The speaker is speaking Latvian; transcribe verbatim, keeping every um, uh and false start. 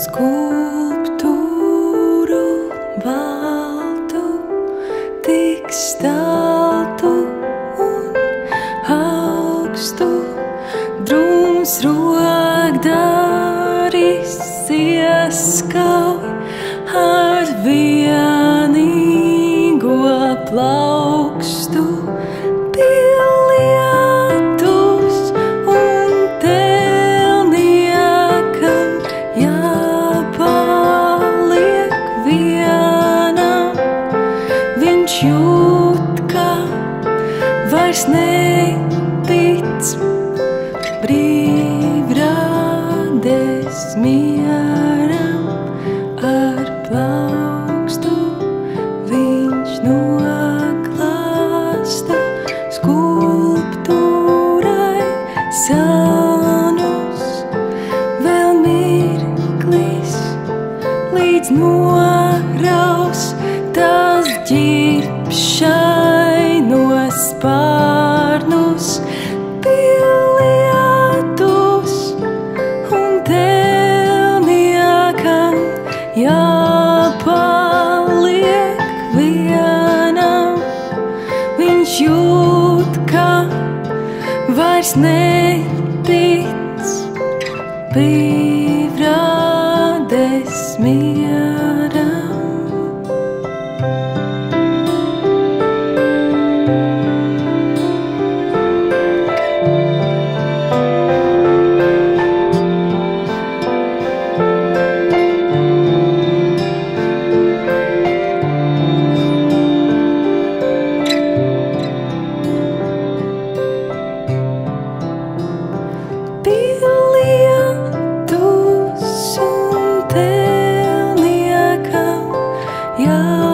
Sculptūru baltu, tik staltu un augstu, drūms rokdaris ieskauj ar vienīgo plaukstu. Pilietus un tēlniekam jāpaliek vienam, viņš jūt, ka vairs netic brīvrādes mieram, ar plaukstu viņš noklāsta skulptūrai senus vēl mirklis, līdz noraus tās ģirbšainos spārnus. Pilietus un tēlniekam jāpaliek vienam, viņš jūt, ka vairs netic brīvrādes mieram. Pilietus un tēlniekam jā